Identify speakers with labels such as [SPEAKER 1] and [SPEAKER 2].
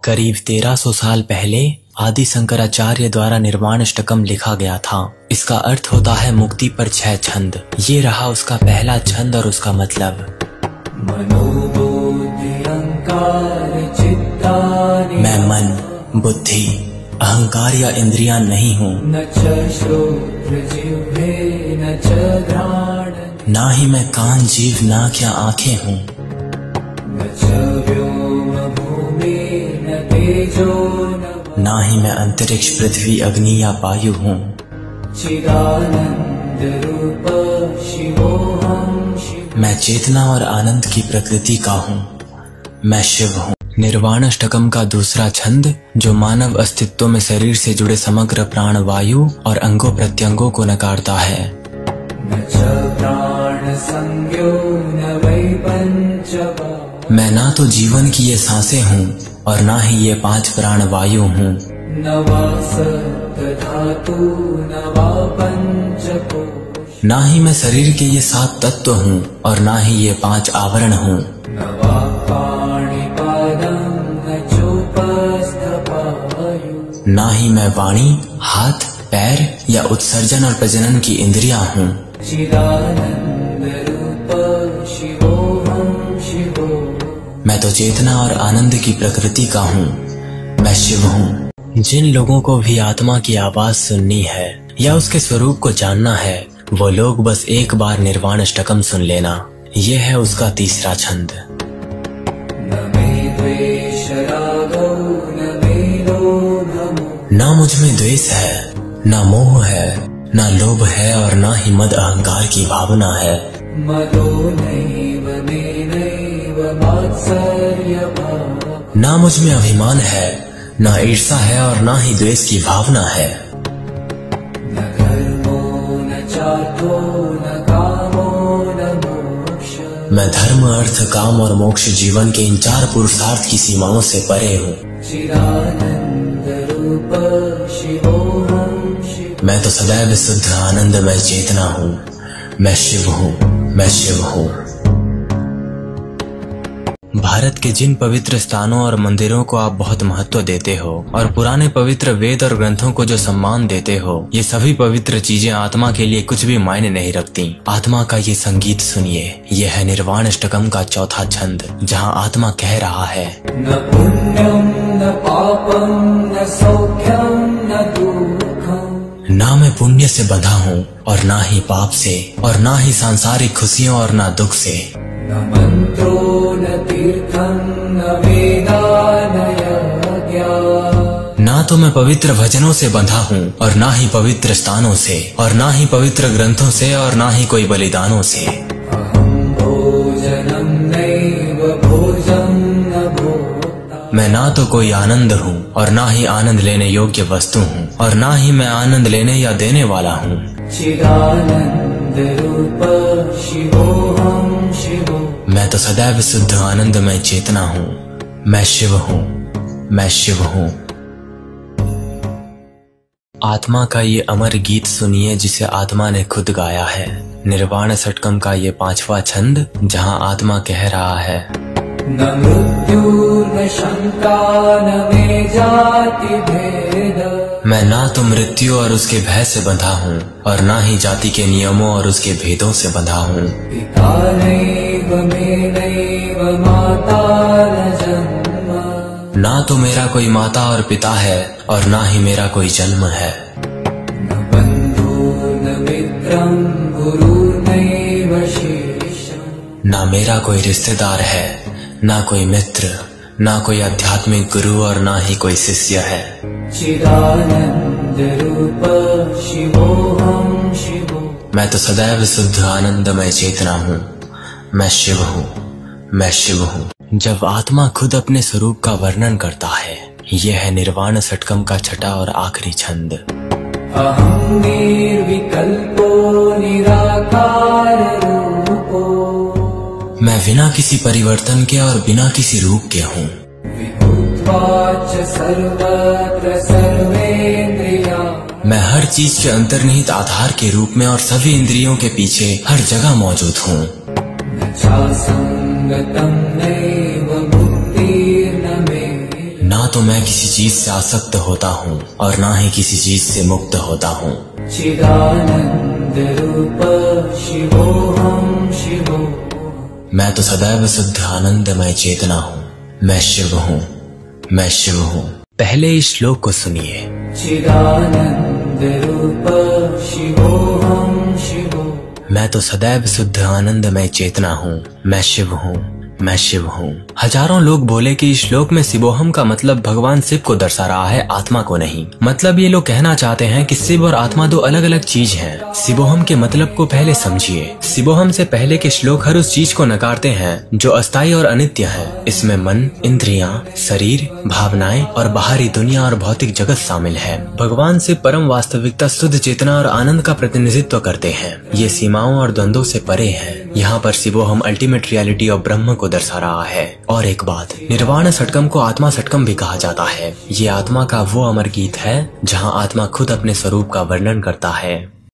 [SPEAKER 1] करीब 1300 साल पहले आदि शंकराचार्य द्वारा निर्वाणाष्टकम लिखा गया था। इसका अर्थ होता है मुक्ति पर 6 छंद। ये रहा उसका पहला छंद और उसका मतलब। मैं मन, बुद्धि, अहंकार या इंद्रियां नहीं हूँ, ना ही मैं कान, जीव, नाक या आंखें हूँ, ना ही मैं अंतरिक्ष, पृथ्वी, अग्नि या वायु हूँ। मैं चेतना और आनंद की प्रकृति का हूँ। मैं शिव हूँ। निर्वाणाष्टकम का दूसरा छंद, जो मानव अस्तित्व में शरीर से जुड़े समग्र प्राण वायु और अंगों प्रत्यंगों को नकारता है। मैं ना तो जीवन की ये सांसें हूँ और ना ही ये 5 प्राण वायु हूँ। ना ही मैं शरीर के ये 7 तत्व हूँ और ना ही ये 5 आवरण हूँ। ना ही मैं वाणी, हाथ, पैर या उत्सर्जन और प्रजनन की इंद्रियां हूँ। मैं तो चेतना और आनंद की प्रकृति का हूँ। मैं शिव हूँ। जिन लोगों को भी आत्मा की आवाज सुननी है या उसके स्वरूप को जानना है, वो लोग बस एक बार निर्वाणाष्टकम सुन लेना। ये है उसका तीसरा छंद। ना मुझ में द्वेष है, ना मोह है, ना लोभ है और ना ही मद अहंकार की भावना है। ना मुझ में अभिमान है, ना ईर्षा है और ना ही द्वेष की भावना है। मैं धर्म, अर्थ, काम और मोक्ष जीवन के इन 4 पुरुषार्थ की सीमाओं से परे हूँ। मैं तो सदैव शुद्ध आनंदमय चेतना हूँ। मैं शिव हूँ। मैं शिव हूँ। भारत के जिन पवित्र स्थानों और मंदिरों को आप बहुत महत्व देते हो और पुराने पवित्र वेद और ग्रंथों को जो सम्मान देते हो, ये सभी पवित्र चीजें आत्मा के लिए कुछ भी मायने नहीं रखती। आत्मा का ये संगीत सुनिए। ये है निर्वाणाष्टकम का चौथा छंद, जहाँ आत्मा कह रहा है, न पुण्यम न पापम न सौख्यम न दुःखम। ना मैं पुण्य से बंधा हूँ और ना ही पाप से और ना ही सांसारिक खुशियों और ना दुख से। न मंत्रो न तीर्थम न वेदा न यज्ञ। ना तो मैं पवित्र भजनों से बंधा हूँ और ना ही पवित्र स्थानों से और ना ही पवित्र ग्रंथों से और ना ही कोई बलिदानों से। अहं भोजनम नैव भोजं न भोक्ता। मैं ना तो कोई आनंद हूँ और ना ही आनंद लेने योग्य वस्तु हूँ और ना ही मैं आनंद लेने या देने वाला हूँ। चिदानंद रूप शिवोहम शिवो। मैं तो सदैव शुद्ध आनंदमय चेतना हूँ। मैं शिव हूँ। मैं शिव हूँ। आत्मा का ये अमर गीत सुनिए, जिसे आत्मा ने खुद गाया है। निर्वाणाष्टकम का ये 5वां छंद, जहाँ आत्मा कह रहा है, न मृत्यु न शंका न मे जाति भेद। मैं ना तो मृत्यु और उसके भय से बंधा हूँ और ना ही जाति के नियमों और उसके भेदों से बंधा हूँ। पिता नैव मे नैव माता न जन्म। ना तो मेरा कोई माता और पिता है और ना ही मेरा कोई जन्म है। न बंधु न मित्रम गुरु नैव शिष्यम। ना मेरा कोई रिश्तेदार है, ना कोई मित्र, ना कोई आध्यात्मिक गुरु और ना ही कोई शिष्य है। चिदानंद रूप शिवोहम शिवो। मैं तो सदैव शुद्ध आनंदमय चेतना हूँ। मैं शिव हूँ। मैं शिव हूँ। जब आत्मा खुद अपने स्वरूप का वर्णन करता है, यह है निर्वाणाष्टकम का 6वां और आखिरी छंद। अहं निर्विकल्पो निराकार रूपो। मैं बिना किसी परिवर्तन के और बिना किसी रूप के हूँ। सर्वत्र सर्वेंद्रिया। मैं हर चीज के अंतर्निहित आधार के रूप में और सभी इंद्रियों के पीछे हर जगह मौजूद हूँ। ना तो मैं किसी चीज से आसक्त होता हूँ और ना ही किसी चीज से मुक्त होता हूँ।
[SPEAKER 2] चिदानंद रूप शिवोहम शिवो।
[SPEAKER 1] मैं तो सदैव शुद्ध आनंदमय चेतना हूँ। मैं शिव हूँ, मैं शिव हूँ। पहले इस श्लोक को सुनिए।
[SPEAKER 2] चिदानंद रूप शिवोहम शिवो।
[SPEAKER 1] मैं तो सदैव शुद्ध आनंदमय चेतना हूँ। मैं शिव हूँ, मैं शिव हूँ। हजारों लोग बोले कि इस श्लोक में शिवोहम का मतलब भगवान शिव को दर्शा रहा है, आत्मा को नहीं। मतलब ये लोग कहना चाहते हैं कि शिव और आत्मा दो अलग अलग चीज हैं। शिवोहम के मतलब को पहले समझिए। शिवोहम से पहले के श्लोक हर उस चीज को नकारते हैं जो अस्थायी और अनित्य है। इसमें मन, इंद्रियां, शरीर, भावनाएं और बाहरी दुनिया और भौतिक जगत शामिल है। भगवान शिव परम वास्तविकता, शुद्ध चेतना और आनंद का प्रतिनिधित्व करते हैं। ये सीमाओं और द्वंद्वों से परे है। यहाँ पर शिवोहम अल्टीमेट रियलिटी और ब्रह्म को दर्शा रहा है। और एक बात, निर्वाण षटकम को आत्मा षटकम भी कहा जाता है। ये आत्मा का वो अमर गीत है जहाँ आत्मा खुद अपने स्वरूप का वर्णन करता है।